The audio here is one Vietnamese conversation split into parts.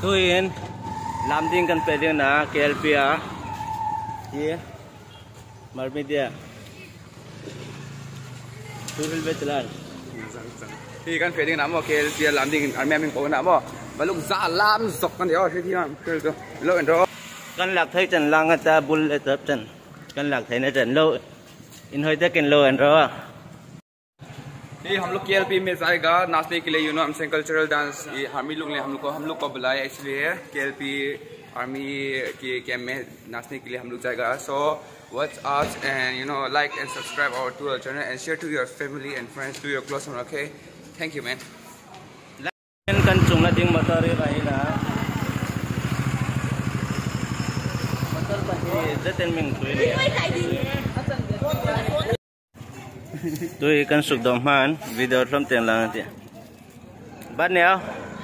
Tôi in làm tiếng cần phải tiếng na K.L.P à, gì, mar media, tôi vil bet lan. Thì cần phải tiếng nào mà K.L.P làm tiếng anh em mình có nào mà, và lúc giả làm sọc con đéo thì mà được lâu rồi. Cần lạc thấy chân lang ta bull tập chân, cần lạc thấy này chân lâu, in hơi tới kinh lâu anh rồi. ये हम लोग K.L.P में जाएगा नाचने के लिए हमसे cultural dance ये हम लोग को बुलाया इसलिए K.L.P आर्मी के कैंप में नाचने के लिए हम लोग जाएगा so watch us and like and subscribe our to our channel and share to your family and friends to your close ones. Okay, thank you man. Kan chung na ding motor rai na motor pa hi daten ming tui ni tôi cần sụp đồng man video from tiền là gì bắt neo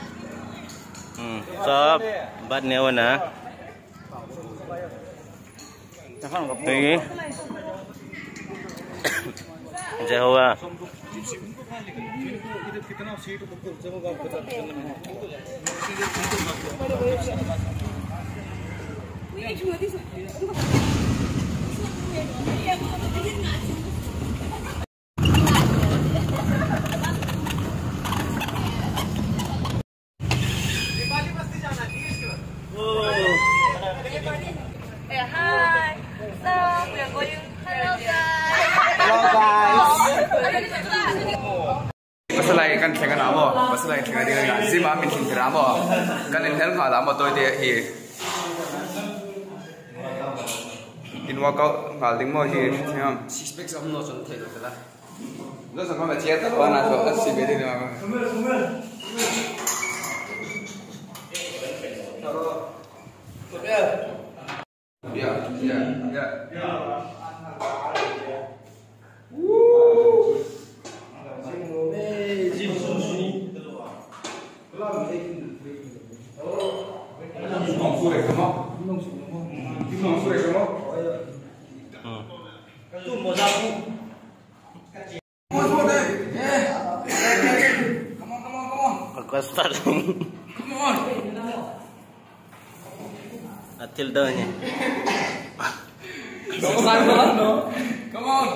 shop bắt neo nè tôi Jehovah Hi. So we are going. Hello guys. hello guys Masalahnya kan tengah nama, masalahnya tengah dia ni zima min tinggal nama, kan inhal nggak nama tu dia hi. In workout nggak tinggal hi, macam. Six packs am no sun thay tu lah. Lo sama macam tu, orang tu asli beda ni macam. Ya. Aku start. Come on. Atil dah ni. Come on.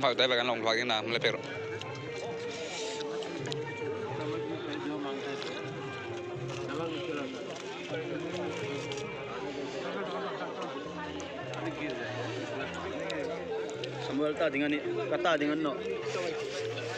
phak tay bagan long phak yang na mulai pero. Samuel ta dengan ni kata dengan no.